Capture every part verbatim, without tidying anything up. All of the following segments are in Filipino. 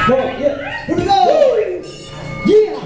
yeah. Here we go. Yeah.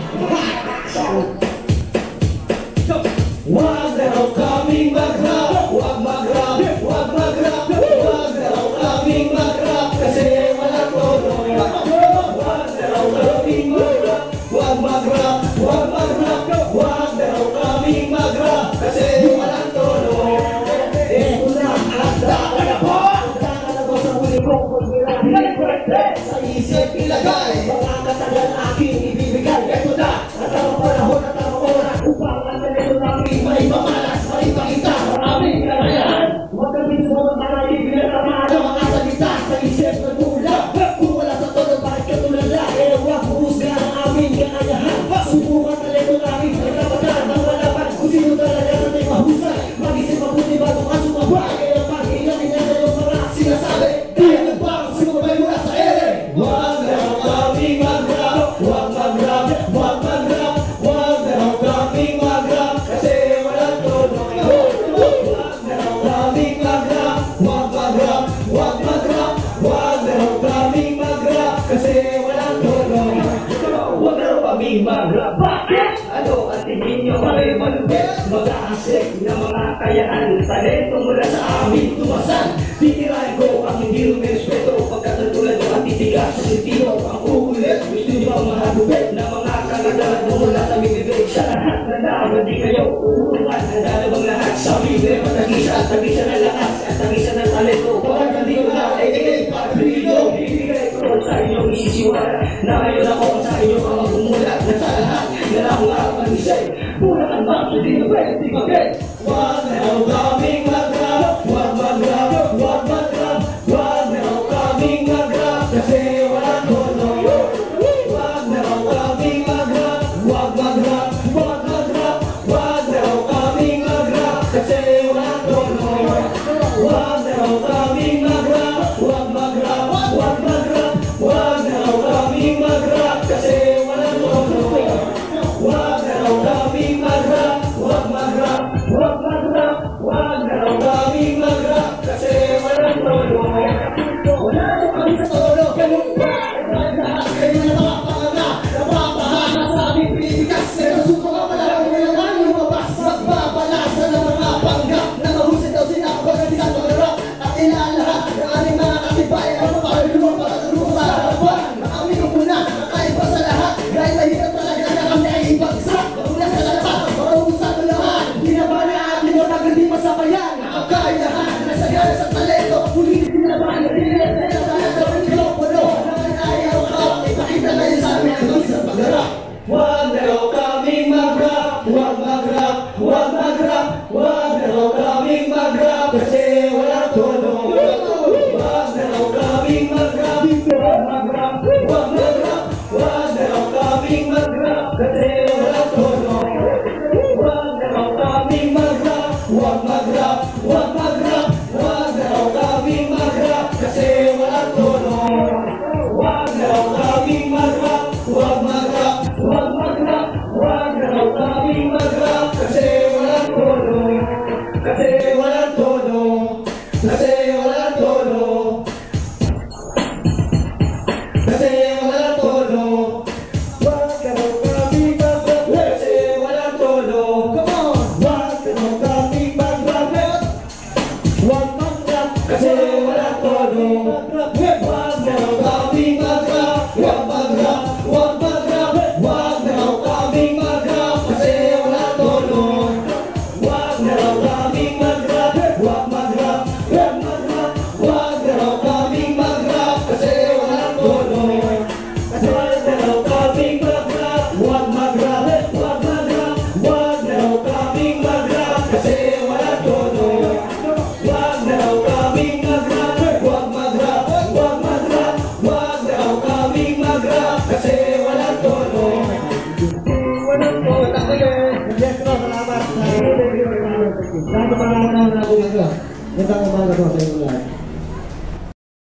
Wag na raw kaming mag-rap, wag mag-rap, wag mag-rap, wag na raw kaming mag-rap, kasi wala tono. Wag na raw kaming mag-rap, wag mag-rap, wag mag-rap, wag na raw kaming mag-rap, kasi wala tono. Ito na, handa ka na po! Handa ka na po sa huli kong pagbilang. Sa isip ilagay, mga katagal aking ibibigay. Ito na, at ang panahon at ang oras upang manalito namin may mamalas, may pakita maraming karayan. Huwag kami sumunod na naibigyan naman ang mga salita sa isip na tula. Kung wala sa todo, bakit ka tulala? Eh, huwag humusga ang aming kakayahan. Subukan talento namin, nagkapatan ng malaman kung sino talaga sa tayo mahusay. Mag-isip mabuti bago ka sumabay. Kaya pag-ilan niya na yung mga sinasabi, kaya nagbang sumabay mula sa ere. Huwag na raw kaming mag-rap, huwag mag-rap, huwag mag-rap, huwag na raw kaming mag-rap, kasi walang tono. Huwag na raw kaming mag-rap, huwag mag-rap, huwag mag-rap, huwag na raw kaming mag-rap, kasi walang tono. Huwag na raw kaming mag-rap. Bakit? Ano ang tingin nyo kami malupit? Mag-aasik na mga kayaan, talento mula sa amin tumasan. Titirahin ko ang hindi rumirespeto, pagkatulad ko ang titigas sa sentido. Ang uulit, gusto nyo ang mahagupit na mga kagagalan mo mula sa bibig. Sa lahat na dapat di kayo uurungan, handa na bang lahat sa bibig? Matagisa, tagisa na lakas, at tagisa na talento. Kapag hindi ko na, ay ikay pagpilido. Ibigay ko sa inyong isisiwala, na ngayon ako sa inyong ang magumulat. Na sa lahat, na lang nga mag-isay, pulakan ba, hindi na pwede, di bagay. Wag na raw kaming mag-rap, wag mag-rap, wag mag-rap, wag na raw kaming mag-rap, kasi wala